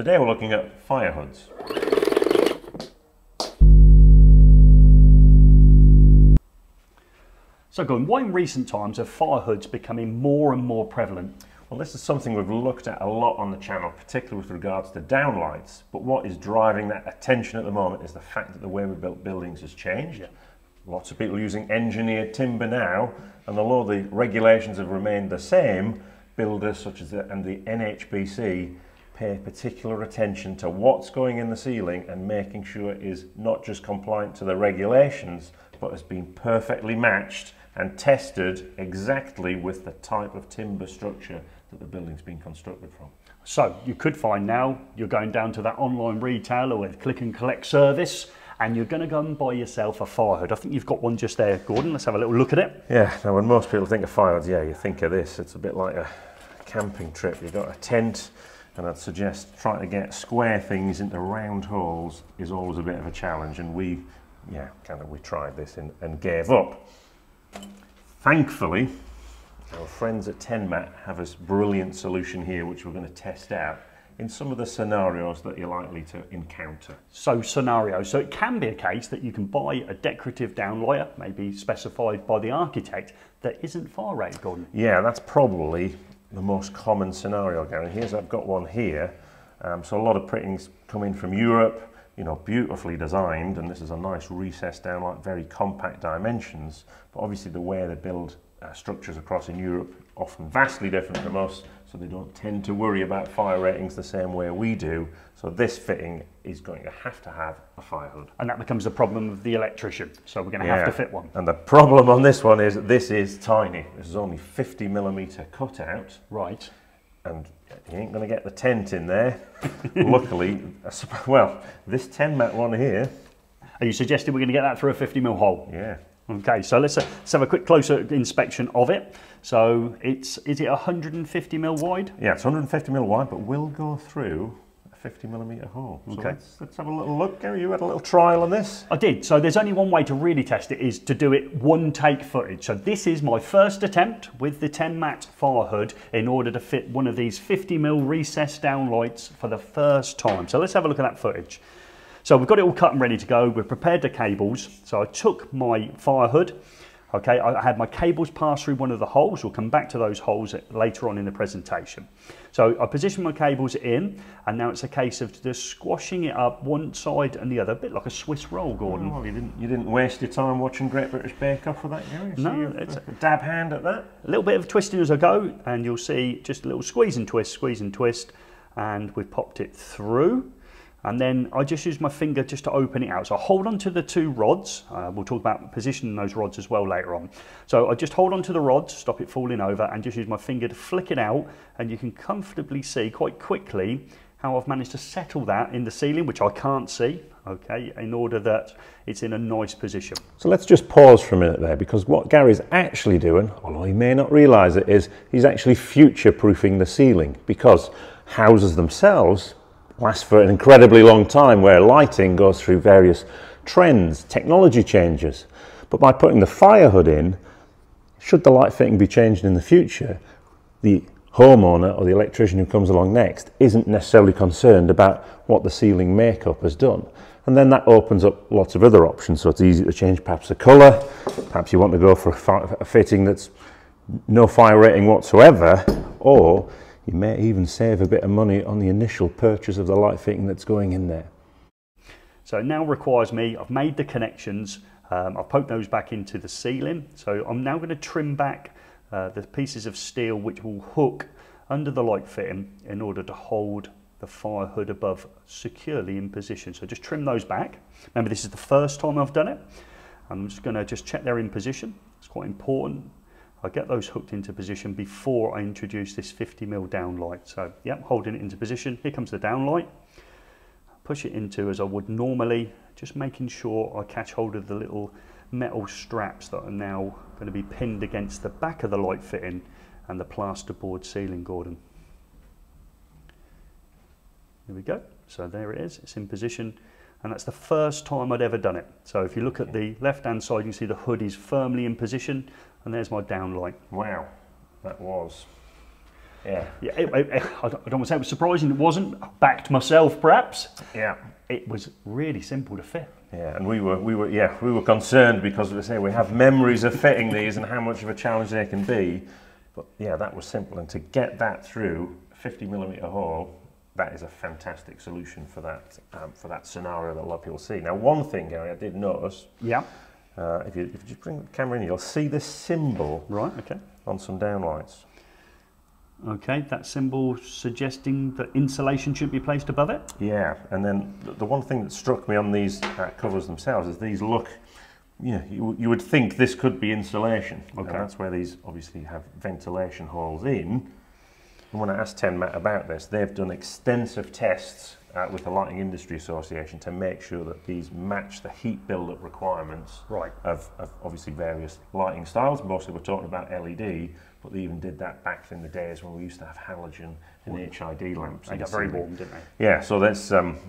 Today we're looking at fire hoods. So Gordon, why in recent times are fire hoods becoming more and more prevalent? Well, this is something we've looked at a lot on the channel, particularly with regards to downlights. But what is driving that attention at the moment is the fact that the way we built buildings has changed. Yeah. Lots of people using engineered timber now, and although the regulations have remained the same, builders such as the NHBC pay particular attention to what's going in the ceiling and making sure it is not just compliant to the regulations, but has been perfectly matched and tested exactly with the type of timber structure that the building's been constructed from. So you could find now you're going down to that online retailer with click and collect service, and you're going to go and buy yourself a fire hood. I think you've got one just there, Gordon. Let's have a little look at it. Yeah, now when most people think of fire hoods, yeah, you think of this. It's a bit like a camping trip. You've got a tent, and I'd suggest trying to get square things into round holes is always a bit of a challenge, and we tried this and gave up. Thankfully, our friends at Tenmat have a brilliant solution here which we're going to test out in some of the scenarios that you're likely to encounter. So scenarios. So it can be a case that you can buy a decorative downlighter, maybe specified by the architect, that isn't fire rated, Gordon. Yeah, that's probably the most common scenario, Gary. I've got one here. So a lot of printings come in from Europe, you know, beautifully designed, and this is a nice recessed downlight, very compact dimensions, but obviously the way they build structures across in Europe often vastly different from us, so they don't tend to worry about fire ratings the same way we do. So this fitting is going to have a fire hood. And that becomes the problem of the electrician, so we're going to have to fit one. And the problem on this one is this is tiny. This is only 50mm cutout. Right. And you ain't going to get the tent in there. Luckily, well, this Tenmat one here. Are you suggesting we're going to get that through a 50mm hole? Yeah. Okay, so let's have a quick closer inspection of it. So is it 150mm wide? Yeah, it's 150mm wide, but will go through a 50mm hole. So okay. Let's have a little look, Gary. You had a little trial on this? I did. So there's only one way to really test it, is to do it one take footage. So this is my first attempt with the Tenmat fire hood in order to fit one of these 50mm recessed downlights for the first time. So let's have a look at that footage. So we've got it all cut and ready to go. We've prepared the cables. So I took my fire hood. Okay, I had my cables pass through one of the holes. We'll come back to those holes later on in the presentation. So I positioned my cables in, and now it's a case of just squashing it up one side and the other, a bit like a Swiss roll, Gordon. Oh, well, you didn't waste your time watching Great British Bake Off for that, Gary? No, it's a dab hand at that. A little bit of twisting as I go, and you'll see just a little squeeze and twist, and we've popped it through. And then I just use my finger just to open it out. So I hold on to the two rods. We'll talk about positioning those rods as well later on. So I just hold on to the rods, stop it falling over, and just use my finger to flick it out. And you can comfortably see quite quickly how I've managed to settle that in the ceiling, which I can't see, okay, in order that it's in a nice position. So let's just pause for a minute there, because what Gary's actually doing, although he may not realise it, is he's actually future-proofing the ceiling, because houses themselves last for an incredibly long time, where lighting goes through various trends, technology changes. But by putting the fire hood in, should the light fitting be changed in the future, the homeowner or the electrician who comes along next isn't necessarily concerned about what the ceiling makeup has done. And then that opens up lots of other options. So it's easy to change perhaps the colour, perhaps you want to go for a fitting that's no fire rating whatsoever, or you may even save a bit of money on the initial purchase of the light fitting that's going in there. So it now requires me, I've made the connections, I've poked those back into the ceiling. So I'm now going to trim back the pieces of steel which will hook under the light fitting in order to hold the fire hood above securely in position. So just trim those back. Remember, this is the first time I've done it. I'm just going to check they're in position. It's quite important. I get those hooked into position before I introduce this 50mm downlight. So, yep, holding it into position. Here comes the downlight. Push it into as I would normally, just making sure I catch hold of the little metal straps that are now going to be pinned against the back of the light fitting and the plasterboard ceiling, Gordon. Here we go. So there it is. It's in position. And that's the first time I'd ever done it. So if you look at the left-hand side, you can see the hood is firmly in position. And there's my downlight. Wow, that was Yeah, I don't want to say it was surprising. It wasn't. I backed myself, perhaps. Yeah. It was really simple to fit. Yeah, and we were concerned because, as I say, we have memories of fitting these and how much of a challenge they can be. But yeah, that was simple, and to get that through a 50mm hole, that is a fantastic solution for that scenario that a lot of people see. Now, one thing, Gary, I did notice. Yeah. If you just bring the camera in, you'll see this symbol. Right. Okay. On some downlights. Okay, that symbol suggesting that insulation should be placed above it? Yeah, and then the one thing that struck me on these covers themselves is these look, you would think this could be insulation. Okay. And that's where these obviously have ventilation holes in. And when I asked Tenmat about this, they've done extensive tests with the Lighting Industry Association to make sure that these match the heat build-up requirements of obviously various lighting styles. Mostly we're talking about LED, but they even did that back in the days when we used to have halogen and HID lamps. They got very warm, didn't they? Yeah, so that's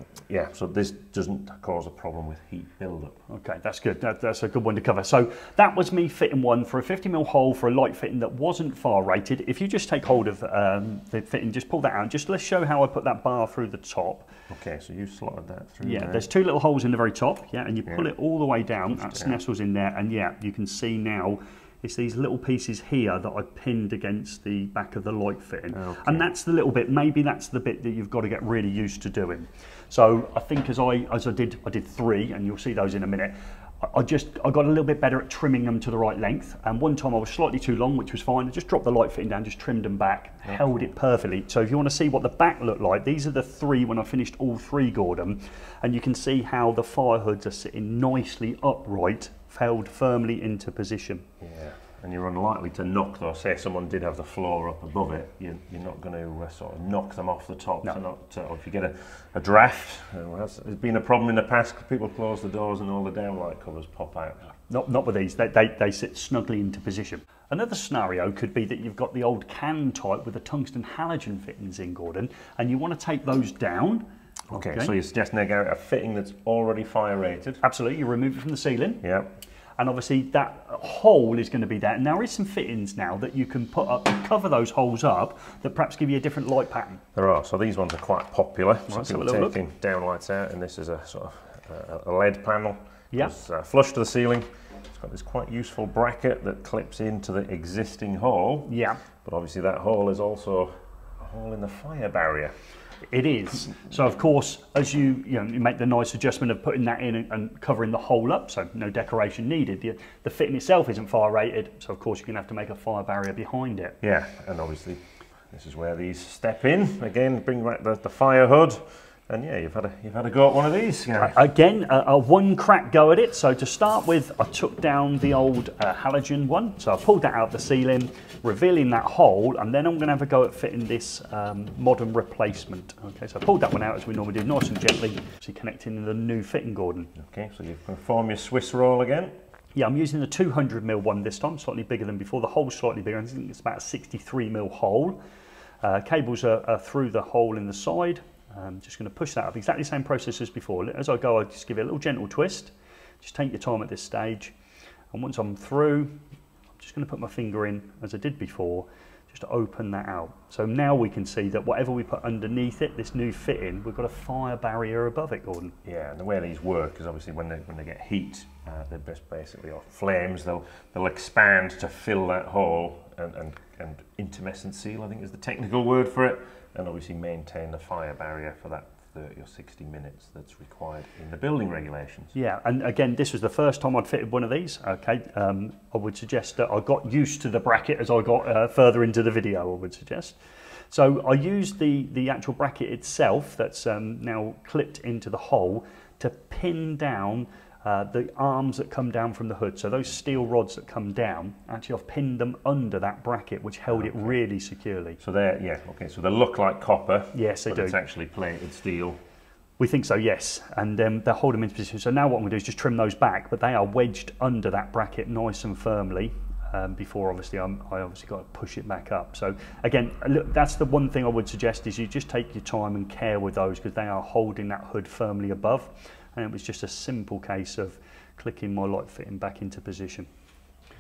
so this doesn't cause a problem with heat build-up. Okay, that's good. That's a good one to cover. So that was me fitting one for a 50mm hole for a light fitting that wasn't fire rated. If you just take hold of the fitting, just pull that out. Just let's show how I put that bar through the top. Okay, so you slotted that through. Yeah, there's two little holes in the very top. Yeah, and you pull it all the way down. That nestles in there, and yeah, you can see now. It's these little pieces here that I pinned against the back of the light fitting. Okay. And that's the little bit, maybe that's the bit that you've got to get really used to doing. So I think as I did 3, and you'll see those in a minute, I got a little bit better at trimming them to the right length. And one time I was slightly too long, which was fine. I just dropped the light fitting down, just trimmed them back, held it perfectly. So if you want to see what the back looked like, these are the 3 when I finished all 3 Gordon. And you can see how the fire hoods are sitting nicely upright, held firmly into position. Yeah, and you're unlikely to knock those. Say someone did have the floor up above it, you're not going to sort of knock them off the top. No. Or if you get a draft, there's been a problem in the past. People close the doors and all the downlight covers pop out. Not with these. They sit snugly into position. Another scenario could be that you've got the old can type with the tungsten halogen fittings in, Gordon, and you want to take those down. Okay, so you're suggesting there, Gary, a fitting that's already fire rated? Absolutely, you remove it from the ceiling. Yeah. And obviously that hole is going to be there. And there is some fittings now that you can put up to cover those holes up that perhaps give you a different light pattern. There are, so these ones are quite popular. Right, so people taking downlights out, and this is a sort of a LED panel. Yeah. It's flush to the ceiling. It's got this quite useful bracket that clips into the existing hole. Yeah. But obviously that hole is also a hole in the fire barrier. It is. So of course, as you make the nice adjustment of putting that in and covering the hole up, so no decoration needed. The fitting itself isn't fire rated, so of course you're going to have to make a fire barrier behind it. Yeah, and obviously this is where these step in. Again, bring back the fire hood. And yeah, you've had a go at one of these. Again, a one crack go at it. So to start with, I took down the old halogen one. So I pulled that out of the ceiling, revealing that hole, and then I'm going to have a go at fitting this modern replacement. Okay, so I pulled that one out as we normally do, nice and gently, so connecting the new fitting, Gordon. Okay, so you can form your Swiss roll again. Yeah, I'm using the 200mm one this time, slightly bigger than before. The hole's slightly bigger. I think it's about a 63mm hole. Cables are through the hole in the side. I'm just going to push that up, exactly the same process as before. As I go, I just give it a little gentle twist. Just take your time at this stage. And once I'm through, I'm just going to put my finger in, as I did before, just to open that out. So now we can see that whatever we put underneath it, this new fitting, we've got a fire barrier above it, Gordon. Yeah, and the way these work is obviously when they get heat, they're basically off flames, they'll expand to fill that hole and intumescent seal, I think is the technical word for it. And obviously maintain the fire barrier for that 30 or 60 minutes that's required in the building regulations. Yeah, and again, this was the first time I'd fitted one of these. Okay, I would suggest that I got used to the bracket as I got further into the video, I would suggest. So I used the actual bracket itself that's now clipped into the hole to pin down the arms that come down from the hood. So those steel rods that come down, actually I've pinned them under that bracket, which held it really securely. So so they look like copper. Yes, they do. It's actually plated steel. We think so, yes. And they'll hold them into position. So now what I'm going to do is just trim those back, but they are wedged under that bracket nice and firmly. Before obviously I obviously got to push it back up. So again, look, that's the one thing I would suggest is you just take your time and care with those because they are holding that hood firmly above. And it was just a simple case of clicking my light fitting back into position.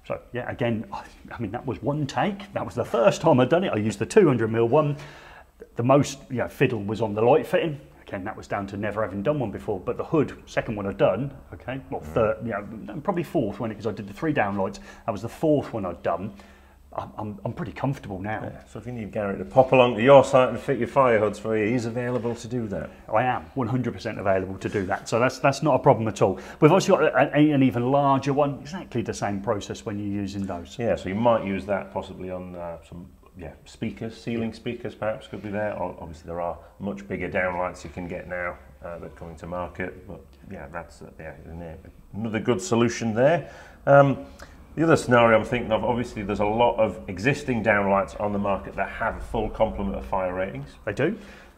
So yeah, again, I mean, that was one take. That was the first time I'd done it. I used the 200mm one. The most fiddle was on the light fitting. Again, that was down to never having done one before. But the hood, second one I'd done, okay, well, third, probably fourth one, because I did the 3 downlights. That was the 4th one I'd done. I'm pretty comfortable now. Yeah, so if you need Gary to pop along to your site and fit your fire hoods for you, he's available to do that. I am 100% available to do that. So that's not a problem at all. We've also got an even larger one, exactly the same process when you're using those. Yeah, so you might use that possibly on some speakers, ceiling speakers perhaps could be there. Or obviously there are much bigger downlights you can get now that are coming to market. But yeah, that's another good solution there. The other scenario I'm thinking of, obviously there's a lot of existing downlights on the market that have a full complement of fire ratings. They do.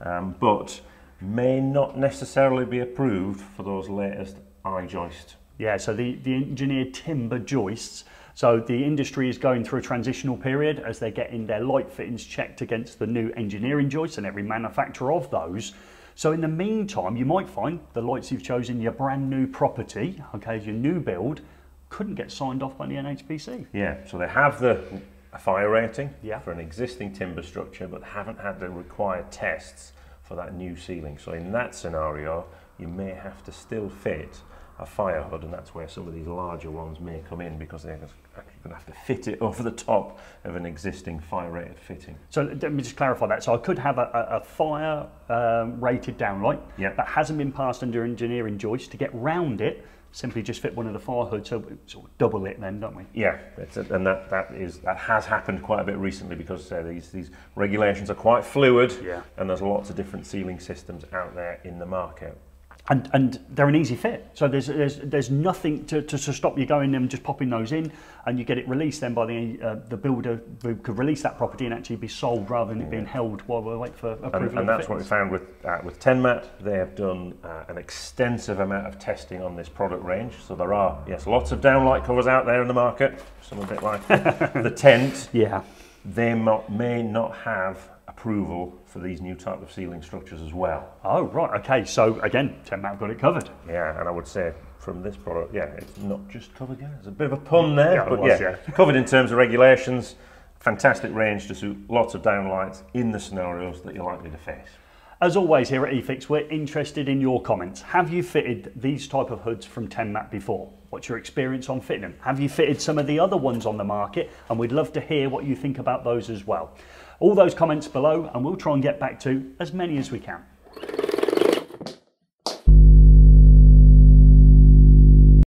But may not necessarily be approved for those latest i-joist. Yeah, so the engineered timber joists. So the industry is going through a transitional period as they're getting their light fittings checked against the new engineering joists and every manufacturer of those. So in the meantime, you might find the lights you've chosen, your brand new property, okay, your new build, couldn't get signed off by the NHBC. Yeah, so they have a fire rating for an existing timber structure, but haven't had the required tests for that new ceiling. So in that scenario, you may have to still fit a fire hood, and that's where some of these larger ones may come in, because they're actually going to have to fit it over the top of an existing fire rated fitting. So let me just clarify that. So I could have a fire rated downlight that hasn't been passed under engineering joist. To get round it, simply just fit one of the fire hoods, so we sort of double it then, don't we? Yeah, and that has happened quite a bit recently, because these regulations are quite fluid, and there's lots of different ceiling systems out there in the market. And they're an easy fit, so there's nothing to stop you going and just popping those in, and you get it released then by the builder who could release that property and actually be sold rather than it being held while we wait for approval. And that's what we found with Tenmat. They have done an extensive amount of testing on this product range. So there are lots of downlight covers out there in the market. Some a bit like the tent. Yeah, they may not have approval for these new type of ceiling structures as well. Oh right, okay. So again, Tenmat got it covered. Yeah, and I would say from this product, it's not just covered. It's a bit of a pun there, but covered in terms of regulations. Fantastic range to suit lots of downlights in the scenarios that you're likely to face. As always here at eFIXX, we're interested in your comments. Have you fitted these type of hoods from Tenmat before? What's your experience on fitting them? Have you fitted some of the other ones on the market? And we'd love to hear what you think about those as well. All those comments below, and we'll try and get back to as many as we can.